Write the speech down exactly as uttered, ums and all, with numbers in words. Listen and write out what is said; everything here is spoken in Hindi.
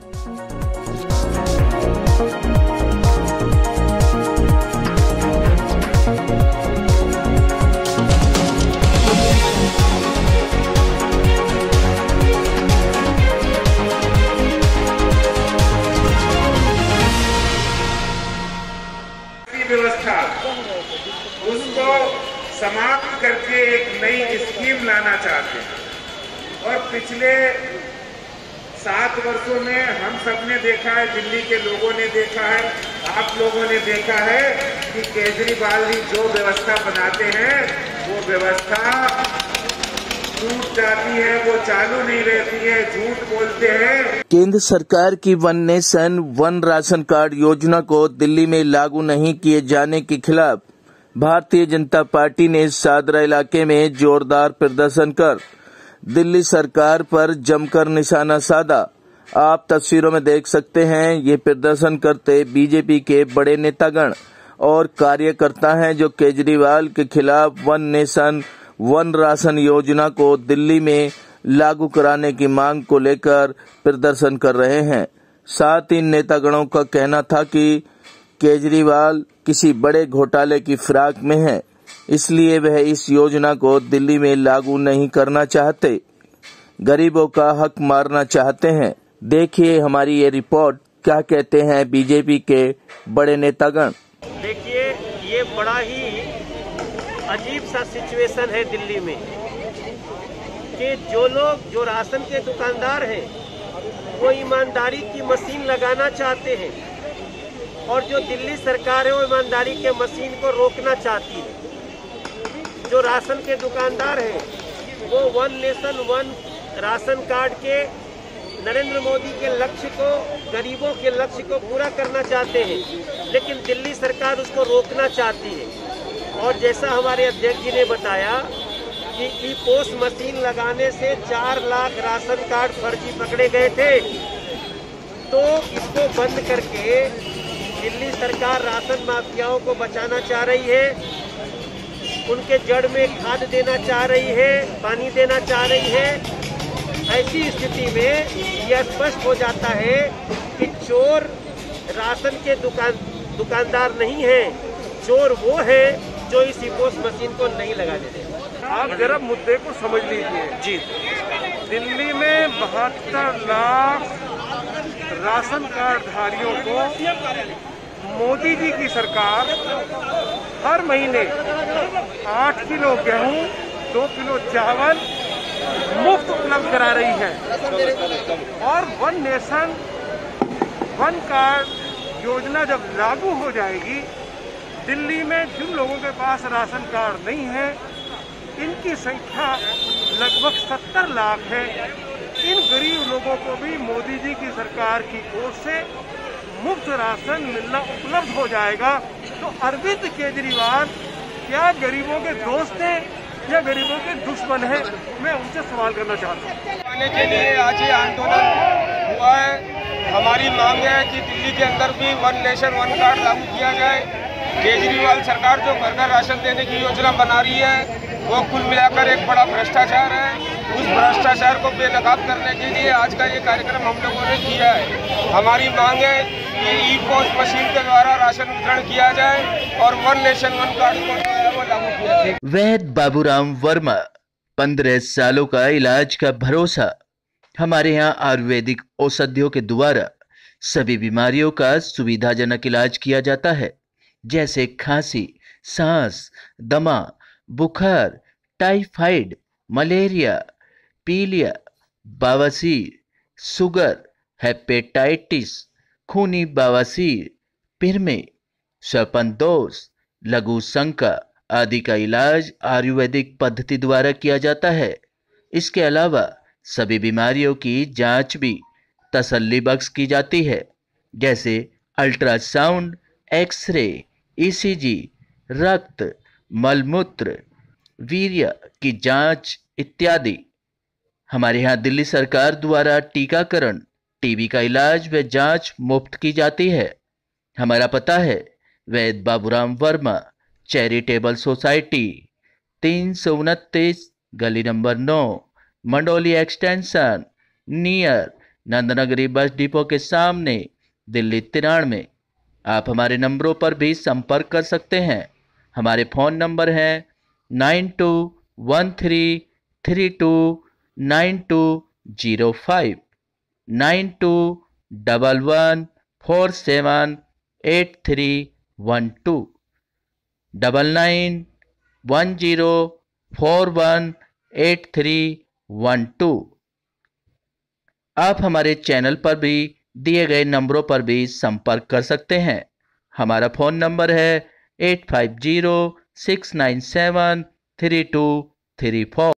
व्यवस्था उसको समाप्त करके एक नई स्कीम लाना चाहते हैं। और पिछले सात वर्षों में हम सबने देखा है, दिल्ली के लोगों ने देखा है, आप लोगों ने देखा है कि केजरीवाल जी जो व्यवस्था बनाते हैं वो व्यवस्था टूट जाती है, वो चालू नहीं रहती है, झूठ बोलते हैं। केंद्र सरकार की one nation one ration card योजना को दिल्ली में लागू नहीं किए जाने के खिलाफ भारतीय जनता पार्टी ने सादरा इलाके में जोरदार प्रदर्शन कर दिल्ली सरकार पर जमकर निशाना साधा। आप तस्वीरों में देख सकते हैं, ये प्रदर्शन करते बीजेपी के बड़े नेतागण और कार्यकर्ता हैं जो केजरीवाल के खिलाफ वन नेशन वन राशन योजना को दिल्ली में लागू कराने की मांग को लेकर प्रदर्शन कर रहे हैं। साथ ही नेतागणों का कहना था कि केजरीवाल किसी बड़े घोटाले की फिराक में है, इसलिए वह इस योजना को दिल्ली में लागू नहीं करना चाहते, गरीबों का हक मारना चाहते हैं। देखिए हमारी ये रिपोर्ट, क्या कहते हैं बीजेपी के बड़े नेतागण। देखिए, ये बड़ा ही अजीब सा सिचुएशन है दिल्ली में कि जो लोग जो राशन के दुकानदार हैं वो ईमानदारी की मशीन लगाना चाहते हैं और जो दिल्ली सरकार है वो ईमानदारी के मशीन को रोकना चाहती है। जो राशन के दुकानदार हैं वो one nation one ration card के नरेंद्र मोदी के लक्ष्य को, गरीबों के लक्ष्य को पूरा करना चाहते हैं, लेकिन दिल्ली सरकार उसको रोकना चाहती है। और जैसा हमारे अध्यक्ष जी ने बताया कि ई पोस्ट मशीन लगाने से चार लाख राशन कार्ड फर्जी पकड़े गए थे, तो इसको बंद करके दिल्ली सरकार राशन माफियाओं को बचाना चाह रही है, उनके जड़ में खाद देना चाह रही है, पानी देना चाह रही है। ऐसी स्थिति में यह स्पष्ट हो जाता है कि चोर राशन के दुकान दुकानदार नहीं है, चोर वो है जो इस पोस्ट मशीन को नहीं लगाने देते। आप जरा मुद्दे को समझ लीजिए जी। दिल्ली में बहत्तर लाख राशन कार्ड धारियों को मोदी जी की सरकार हर महीने आठ किलो गेहूं, दो किलो चावल मुफ्त उपलब्ध करा रही है। और वन नेशन वन कार्ड योजना जब लागू हो जाएगी, दिल्ली में जिन लोगों के पास राशन कार्ड नहीं है, इनकी संख्या लगभग सत्तर लाख है। इन गरीब लोगों को भी मोदी जी की सरकार की ओर से मुफ्त राशन मिलना उपलब्ध हो जाएगा। तो अरविंद केजरीवाल क्या गरीबों के दोस्त हैं या गरीबों के दुश्मन हैं? मैं उनसे सवाल करना चाहता हूँ। आने के लिए आज ये आंदोलन हुआ है। हमारी मांग है कि दिल्ली के अंदर भी वन नेशन वन कार्ड लागू किया जाए। केजरीवाल सरकार जो घर घर राशन देने की योजना बना रही है वो कुल मिलाकर एक बड़ा भ्रष्टाचार है। उस भ्रष्टाचार को बेनकाब करने के लिए आज का ये कार्यक्रम हम लोगों ने किया है। हमारी मांग है कि ई पोस्ट मशीन के द्वारा राशन वितरण किया जाए और वन नेशन वन कार्ड को वो लागू किया जाए। वैद बाबूराम वर्मा, पंद्रह सालों का इलाज का भरोसा। हमारे यहाँ आयुर्वेदिक औषधियों के द्वारा सभी बीमारियों का सुविधाजनक इलाज किया जाता है, जैसे खांसी, सांस, दमा, बुखार, टाइफाइड, मलेरिया, पीलिया, बवासीर, शुगर, हेपेटाइटिस, खूनी बवासीर, पिरमे, श्वापनदोष, लघु शंका आदि का इलाज आयुर्वेदिक पद्धति द्वारा किया जाता है। इसके अलावा सभी बीमारियों की जांच भी तसल्ली बख्श की जाती है, जैसे अल्ट्रासाउंड, एक्सरे, ईसीजी, रक्त, मलमूत्र, वीर्य की जांच इत्यादि। हमारे यहाँ दिल्ली सरकार द्वारा टीकाकरण, टीबी का इलाज व जांच मुफ्त की जाती है। हमारा पता है वैद बाबूराम वर्मा चैरिटेबल सोसाइटी, तीन सौ उनतीस, गली नंबर नौ, Mandoli extension, near Nandnagri bus depot के सामने, दिल्ली तिरानवे। आप हमारे नंबरों पर भी संपर्क कर सकते हैं। हमारे फ़ोन नंबर हैं nine two one three three two nine two zero five, nine two double one four seven eight three one two, double nine one zero four one eight three one two. आप हमारे चैनल पर भी दिए गए नंबरों पर भी संपर्क कर सकते हैं। हमारा फ़ोन नंबर है eight five zero six nine seven three two three four.